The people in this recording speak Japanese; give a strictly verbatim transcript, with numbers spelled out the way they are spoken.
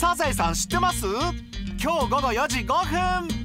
サザエさん知ってます？今日午後よじごふん。